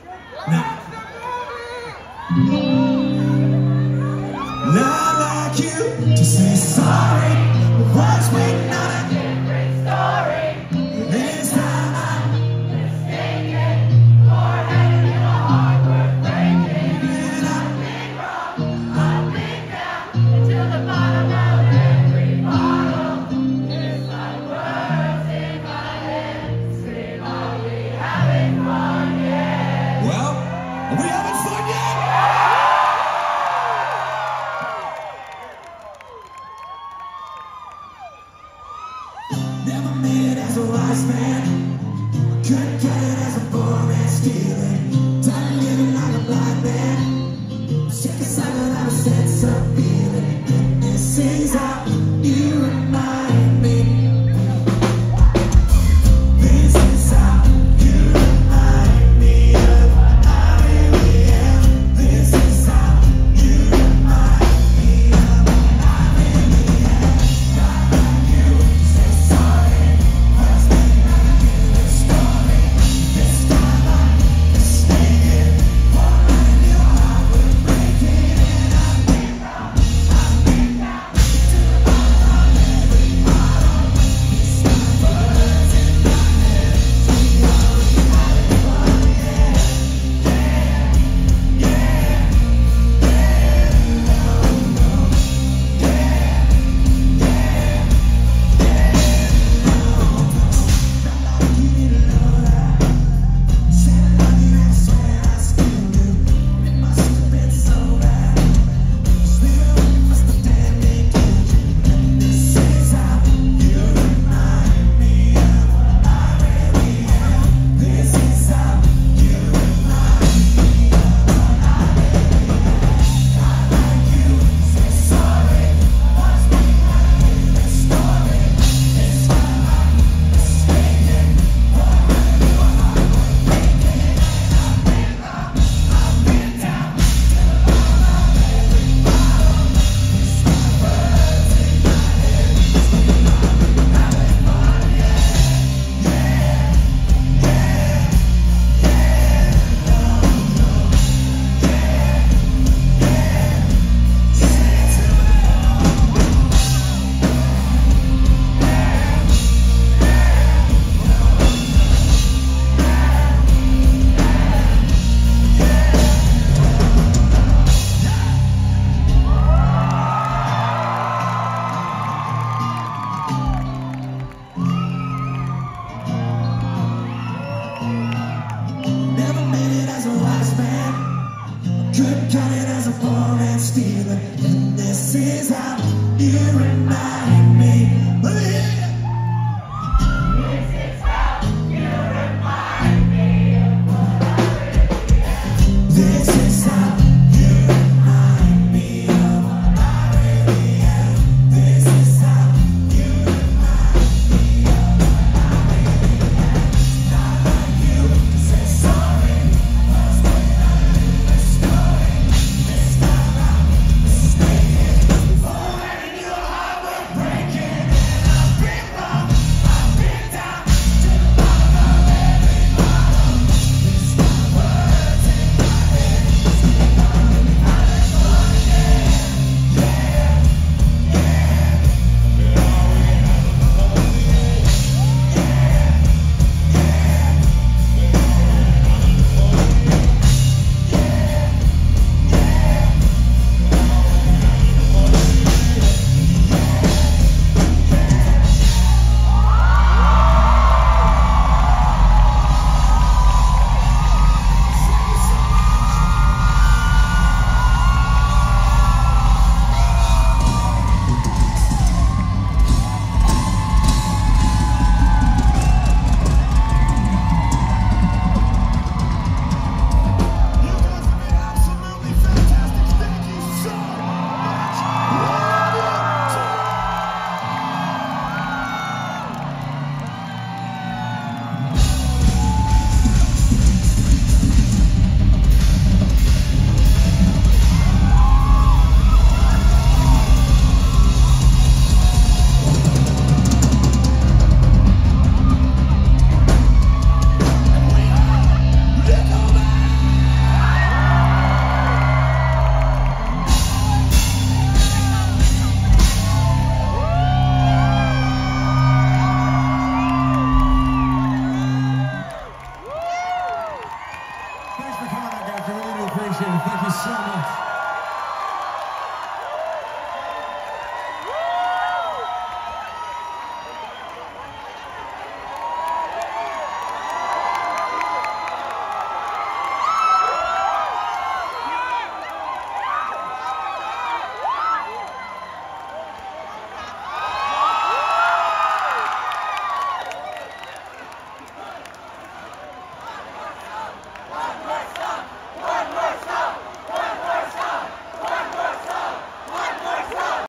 Not like you to say sorry. What's waiting on a different story? This time I'm mistaken for having a heart worth breaking. And I've been wrong, I've been down until the bottom of every bottle. It's like words in my head scream, are we having fun yet? Well, are we having fun yet? Never made it as a wise man, couldn't cut it as a poor man stealing. Tired of living like a blind man, sick aside without a sense of feeling. And this is how you remind me. This is how you remind me of what I really am. This is how you remind me of what I really am. Not like you say sorry. What's been happening in the story? This time I'm mistaken for letting your heart was breaking. And I've been wrong, I've been down to the bottom of every bottle. It's the words in my head. We are having fun, yeah. Yeah, yeah, no, no. Yeah, yeah, not like you didn't know that. Said I love you and swear I still do. It must have been so bad. Still, it must have damn near killed you. And this is how you remind me of what I really am. This is how you remind me of what I really am. Not like you say sorry. What's been happening in the story? This time I'm mistaken for letting your heart was breaking. And I've been wrong, I've been down to the bottom of every bottle. It's the words in my head scream, are we having fun yet? Yeah, yeah, yeah, no, no. Yeah, yeah, say it to me. Never made it as a wise man, couldn't cut it as a poor man stealing. And this is how you remind